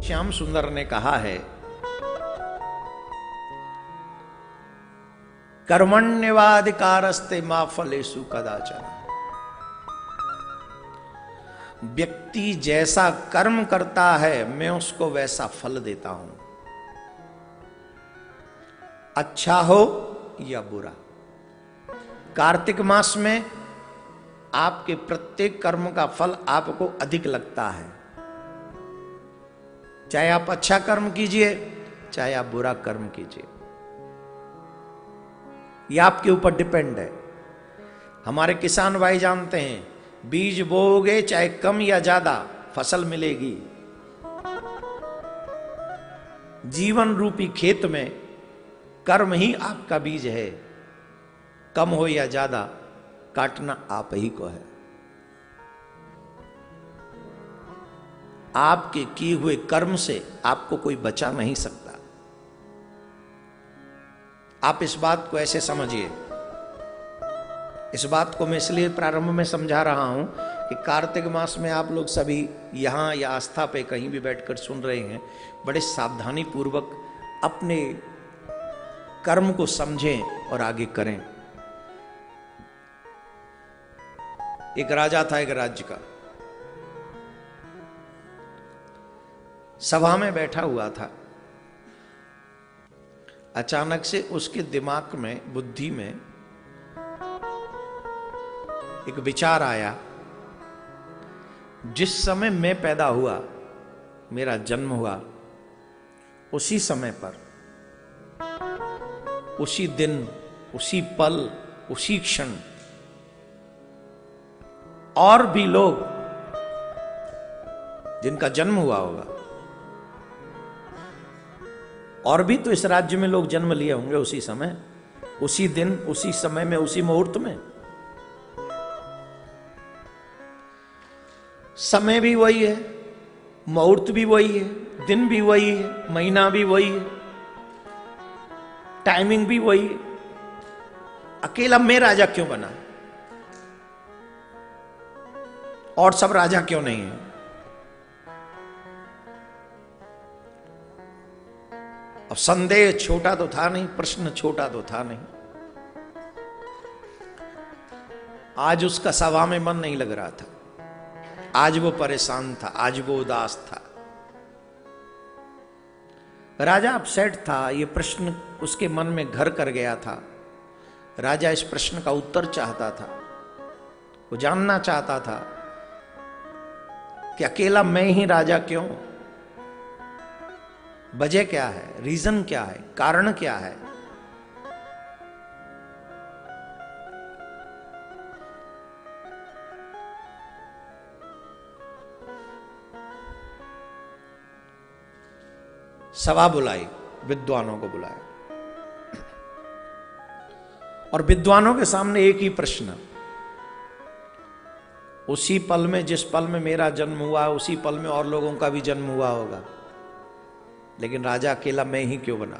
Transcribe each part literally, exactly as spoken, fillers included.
श्याम सुंदर ने कहा है, कर्मण्यवाधिकारस्ते मा फलेषु कदाचन। व्यक्ति जैसा कर्म करता है मैं उसको वैसा फल देता हूं, अच्छा हो या बुरा। कार्तिक मास में आपके प्रत्येक कर्म का फल आपको अधिक लगता है, चाहे आप अच्छा कर्म कीजिए चाहे आप बुरा कर्म कीजिए, यह आपके ऊपर डिपेंड है। हमारे किसान भाई जानते हैं, बीज बोओगे चाहे कम या ज्यादा फसल मिलेगी। जीवन रूपी खेत में कर्म ही आपका बीज है, कम हो या ज्यादा काटना आप ही को है। आपके किए हुए कर्म से आपको कोई बचा नहीं सकता। आप इस बात को ऐसे समझिए। इस बात को मैं इसलिए प्रारंभ में समझा रहा हूं कि कार्तिक मास में आप लोग सभी यहां या आस्था पे कहीं भी बैठकर सुन रहे हैं, बड़े सावधानी पूर्वक अपने कर्म को समझें और आगे करें। एक राजा था एक राज्य का, सभा में बैठा हुआ था। अचानक से उसके दिमाग में, बुद्धि में एक विचार आया, जिस समय मैं पैदा हुआ, मेरा जन्म हुआ, उसी समय पर, उसी दिन, उसी पल, उसी क्षण और भी लोग जिनका जन्म हुआ होगा, और भी तो इस राज्य में लोग जन्म लिए होंगे उसी समय, उसी दिन, उसी समय में, उसी मुहूर्त में। समय भी वही है, मुहूर्त भी वही है, दिन भी वही है, महीना भी वही है, टाइमिंग भी वही है। अकेला मैं राजा क्यों बना और सब राजा क्यों नहीं है? अब संदेह छोटा तो था नहीं, प्रश्न छोटा तो था नहीं। आज उसका सभा में मन नहीं लग रहा था, आज वो परेशान था, आज वो उदास था। राजा अपसेट था, ये प्रश्न उसके मन में घर कर गया था। राजा इस प्रश्न का उत्तर चाहता था, वो जानना चाहता था कि अकेला मैं ही राजा क्यों, वजह क्या है, रीजन क्या है, कारण क्या है। सभा बुलाई, विद्वानों को बुलाया और विद्वानों के सामने एक ही प्रश्न, उसी पल में, जिस पल में मेरा जन्म हुआ, उसी पल में और लोगों का भी जन्म हुआ होगा, लेकिन राजा अकेला मैं ही क्यों बना।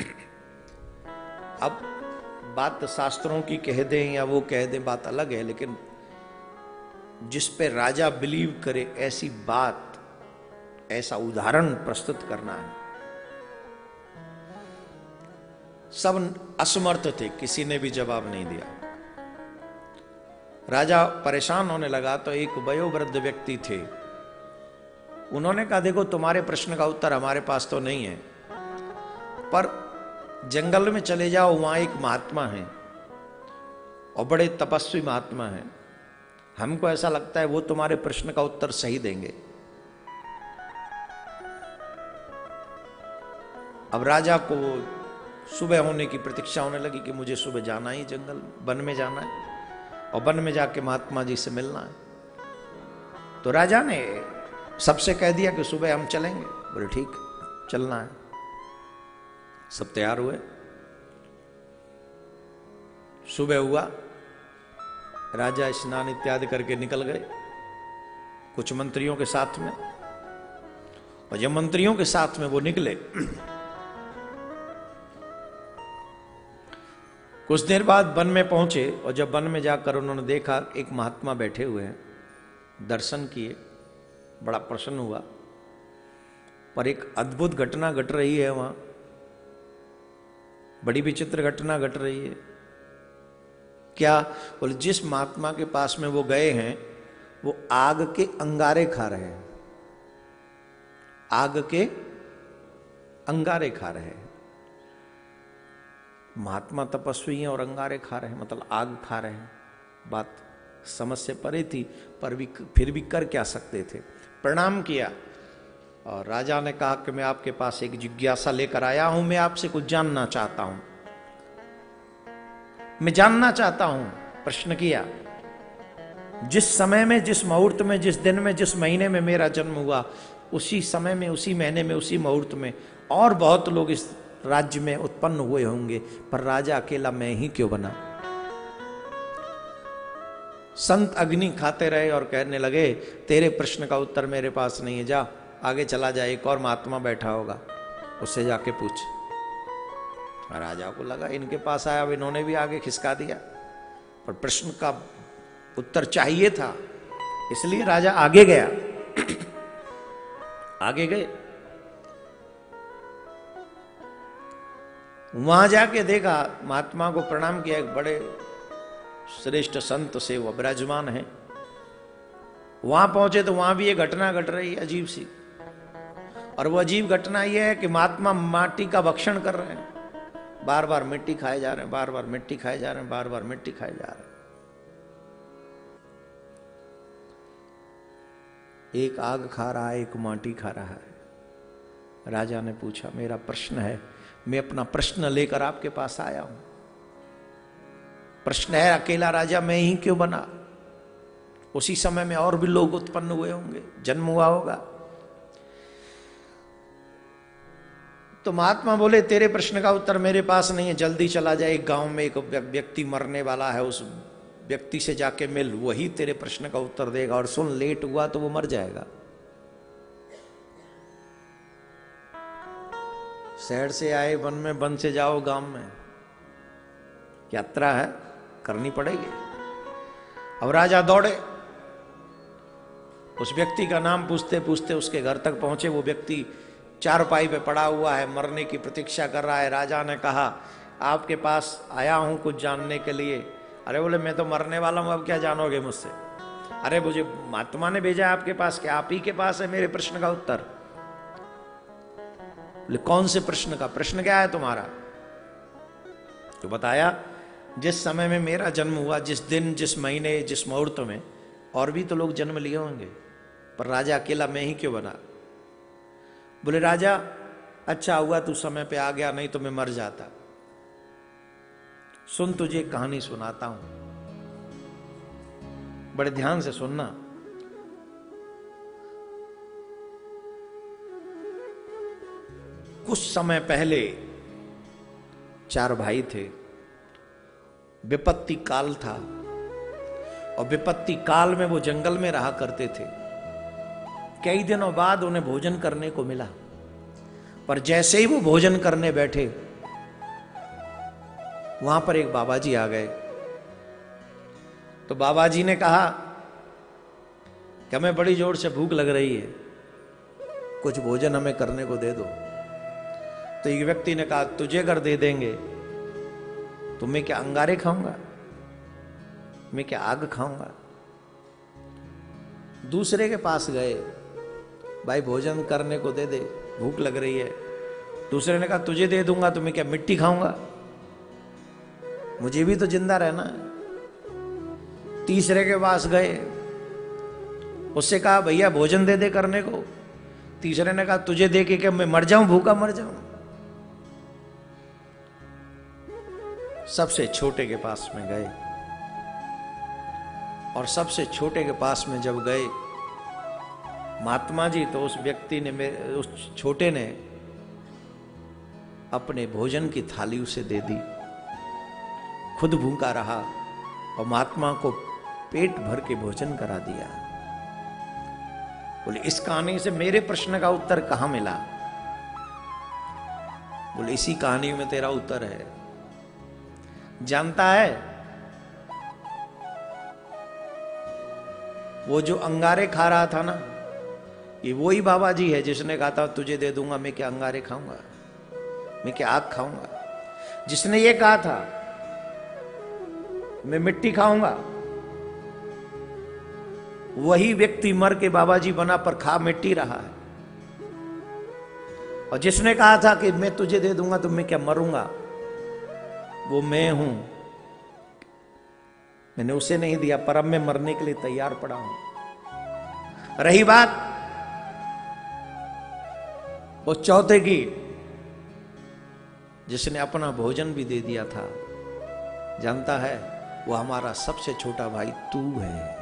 अब बात तो शास्त्रों की कह दें या वो कह दें, बात अलग है, लेकिन जिस पे राजा बिलीव करे ऐसी बात, ऐसा उदाहरण प्रस्तुत करना है। सब असमर्थ थे, किसी ने भी जवाब नहीं दिया। राजा परेशान होने लगा तो एक वयोवृद्ध व्यक्ति थे, उन्होंने कहा, देखो तुम्हारे प्रश्न का उत्तर हमारे पास तो नहीं है, पर जंगल में चले जाओ, वहां एक महात्मा है और बड़े तपस्वी महात्मा है, हमको ऐसा लगता है वो तुम्हारे प्रश्न का उत्तर सही देंगे। अब राजा को सुबह होने की प्रतीक्षा होने लगी कि मुझे सुबह जाना ही, जंगल वन में जाना है और वन में जाके महात्मा जी से मिलना है। तो राजा ने सबसे कह दिया कि सुबह हम चलेंगे। बोले ठीक, चलना है। सब तैयार हुए, सुबह हुआ, राजा स्नान इत्यादि करके निकल गए कुछ मंत्रियों के साथ में। और जब मंत्रियों के साथ में वो निकले, कुछ देर बाद वन में पहुंचे और जब वन में जाकर उन्होंने देखा एक महात्मा बैठे हुए हैं, दर्शन किए, बड़ा प्रसन्न हुआ पर एक अद्भुत घटना घट रही है वहां, बड़ी विचित्र घटना घट रही है। क्या? बोले जिस महात्मा के पास में वो गए हैं वो आग के अंगारे खा रहे हैं, आग के अंगारे खा रहे हैं। महात्मा तपस्वी हैं और अंगारे खा रहे हैं, मतलब आग खा रहे हैं। बात समझ से परे थी, पर भी फिर भी कर क्या सकते थे। प्रणाम किया और राजा ने कहा कि मैं आपके पास एक जिज्ञासा लेकर आया हूं, मैं आपसे कुछ जानना चाहता हूं, मैं जानना चाहता हूं। प्रश्न किया, जिस समय में, जिस मुहूर्त में, जिस दिन में, जिस महीने में मेरा जन्म हुआ, उसी समय में, उसी महीने में, उसी मुहूर्त में और बहुत लोग इस राज्य में उत्पन्न हुए होंगे, पर राजा अकेला मैं ही क्यों बना? संत अग्नि खाते रहे और कहने लगे, तेरे प्रश्न का उत्तर मेरे पास नहीं है, जा आगे चला जा, एक और महात्मा बैठा होगा, उससे जाके पूछ। राजा को लगा इनके पास आया, अब इन्होंने भी आगे खिसका दिया, पर प्रश्न का उत्तर चाहिए था, इसलिए राजा आगे गया। आगे गए, वहां जाके देखा, महात्मा को प्रणाम किया, एक बड़े श्रेष्ठ संत से वो विराजमान है। वहां पहुंचे तो वहां भी ये घटना घट रही है अजीब सी, और वो अजीब घटना ये है कि महात्मा माटी का भक्षण कर रहे हैं, बार बार मिट्टी खाए जा रहे हैं, बार बार मिट्टी खाए जा रहे हैं, बार बार मिट्टी खाए जा रहे हैं। एक आग खा रहा है, एक माटी खा रहा है। राजा ने पूछा, मेरा प्रश्न है, मैं अपना प्रश्न लेकर आपके पास आया हूं। प्रश्न है, अकेला राजा मैं ही क्यों बना? उसी समय में और भी लोग उत्पन्न हुए होंगे, जन्म हुआ होगा। तो महात्मा बोले, तेरे प्रश्न का उत्तर मेरे पास नहीं है, जल्दी चला जाए, एक गांव में एक व्यक्ति मरने वाला है, उस व्यक्ति से जाके मिल, वही तेरे प्रश्न का उत्तर देगा। और सुन, लेट हुआ तो वो मर जाएगा। शहर से आए वन में, वन से जाओ गांव में, यात्रा है, करनी पड़ेगी। अब राजा दौड़े, उस व्यक्ति का नाम पूछते पूछते उसके घर तक पहुंचे। वो व्यक्ति चारपाई पे पड़ा हुआ है, मरने की प्रतीक्षा कर रहा है। राजा ने कहा, आपके पास आया हूं कुछ जानने के लिए। अरे बोले, मैं तो मरने वाला हूं, अब क्या जानोगे मुझसे? अरे मुझे महात्मा ने भेजा आपके पास, कि आप ही के पास है मेरे प्रश्न का उत्तर। बोले, कौन से प्रश्न का? प्रश्न क्या है तुम्हारा? तो बताया, जिस समय में मेरा जन्म हुआ, जिस दिन, जिस महीने, जिस मुहूर्त में, और भी तो लोग जन्म लिए होंगे, पर राजा अकेला मैं ही क्यों बना? बोले, राजा अच्छा हुआ तू समय पे आ गया, नहीं तो मैं मर जाता। सुन, तुझे एक कहानी सुनाता हूं, बड़े ध्यान से सुनना। कुछ समय पहले चार भाई थे, विपत्ति काल था, और विपत्ति काल में वो जंगल में रहा करते थे। कई दिनों बाद उन्हें भोजन करने को मिला, पर जैसे ही वो भोजन करने बैठे, वहां पर एक बाबा जी आ गए। तो बाबा जी ने कहा कि हमें बड़ी जोर से भूख लग रही है, कुछ भोजन हमें करने को दे दो। तो एक व्यक्ति ने कहा, तुझे अगर दे देंगे तो मैं क्या अंगारे खाऊंगा, मैं क्या आग खाऊंगा? दूसरे के पास गए, भाई भोजन करने को दे दे, भूख लग रही है। दूसरे ने कहा, तुझे दे दूंगा तो मैं क्या मिट्टी खाऊंगा, मुझे भी तो जिंदा रहना है। तीसरे के पास गए, उससे कहा, भैया भोजन दे दे करने को। तीसरे ने कहा, तुझे दे के क्या मैं मर जाऊं, भूखा मर जाऊं? सबसे छोटे के पास में गए, और सबसे छोटे के पास में जब गए महात्मा जी, तो उस व्यक्ति ने, उस छोटे ने अपने भोजन की थाली उसे दे दी, खुद भूखा रहा और महात्मा को पेट भर के भोजन करा दिया। बोले, इस कहानी से मेरे प्रश्न का उत्तर कहां मिला? बोले, इसी कहानी में तेरा उत्तर है। जानता है, वो जो अंगारे खा रहा था ना, ये वही बाबा जी है जिसने कहा था तुझे दे दूंगा, मैं क्या अंगारे खाऊंगा, मैं क्या आग खाऊंगा। जिसने ये कहा था मैं मिट्टी खाऊंगा, वही व्यक्ति मर के बाबा जी बना पर खा मिट्टी रहा है। और जिसने कहा था कि मैं तुझे दे दूंगा तो मैं क्या मरूंगा, वो मैं हूं। मैंने उसे नहीं दिया पर अब मैं मरने के लिए तैयार पड़ा हूं। रही बात वो चौथे की, जिसने अपना भोजन भी दे दिया था, जानता है वो हमारा सबसे छोटा भाई तू है।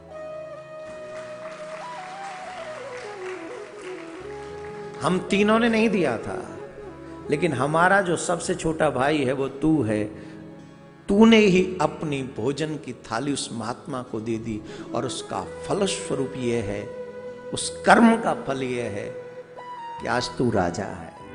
हम तीनों ने नहीं दिया था, लेकिन हमारा जो सबसे छोटा भाई है वो तू है। तूने ही अपनी भोजन की थाली उस महात्मा को दे दी, और उसका फलस्वरूप यह है, उस कर्म का फल यह है कि आज तू राजा है।